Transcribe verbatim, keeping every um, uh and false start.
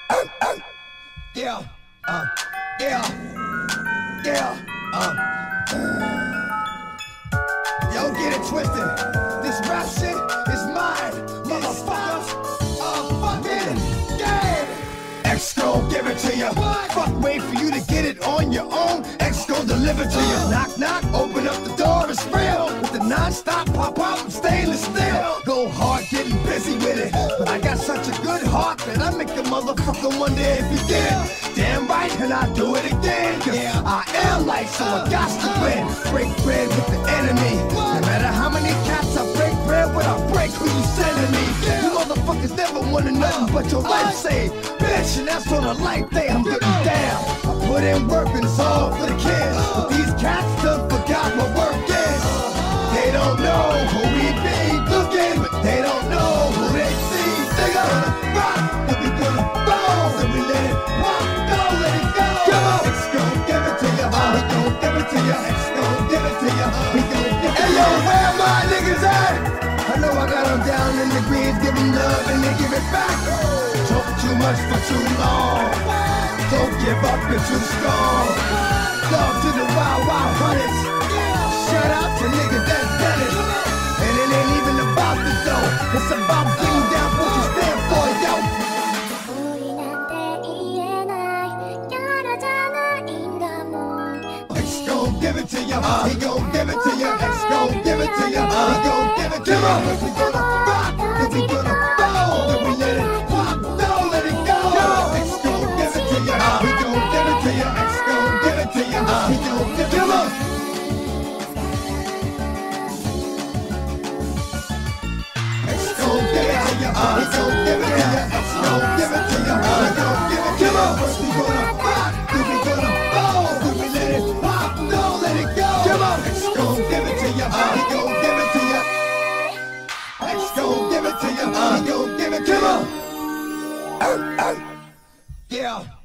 Yeah, uh, yeah, yeah, uh. Yo, get it twisted. This rap shit is mine, motherfucker. Uh, fucking game. X gon' give it to ya. Fuck, wait for you to get it on your own. X gon' deliver to ya. Knock, knock, open up the door, it's real. With the non-stop pop-out stainless steel. Go hard, getting busy with it. But I got such a good heart that I make a motherfucker wonder if you did. Damn right, and I do it again. Yeah, I am light, so I got to win. Break bread with the enemy. No matter how many cats I break bread with, I break who you sending me. You motherfuckers never wanted nothing but your life saved. Bitch, and that's on a life day, I'm getting down. I put in work and it's all for the kids. But these cats done forgot what work is. They don't know who we be looking, but they don't know who they see. They gonna rock, then we gonna fall, then we let it rock, go, let it go. Come on, X gon' give it to ya, we gon' give it to ya. X gon' give it to ya, we gon' give it to ya. Hey yo, where my niggas at? I know I got them down in the greens, give them love and they give it back. Talk too much for too long. Don't give up, you're too strong. Love to the wild, wild hunters. Shout out to niggas that's done it. And it ain't even about the dough. It's about getting down for what you stand for, yo. X gon' give it to ya. He gon' give it to ya. X gon' give it to ya. He gon' give it to ya. If we gonna rock, if we gonna fall, then we let it pop, don't let it go. X gon' give it to ya. He gon' give it to ya. X gon' give it to ya. He gon' give it to ya. X gon' give it to ya. He gon' give it to ya. X gon' give it to ya. He gon' give it to ya. First we gonna rock, then we gonna fall, then we let it pop, don't let it go. X gon' give it to ya. He gon' give it to ya. X gon' give it to ya. He gon' give it to ya. Yeah.